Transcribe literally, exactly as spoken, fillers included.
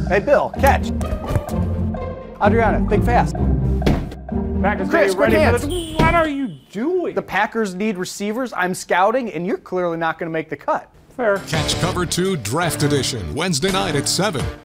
Hey, Bill, catch. Adriana, think fast. Packers Chris, ready quick for hands. the... What are you doing? The Packers need receivers. I'm scouting, and you're clearly not going to make the cut. Fair. Catch Cover two Draft Edition Wednesday night at seven.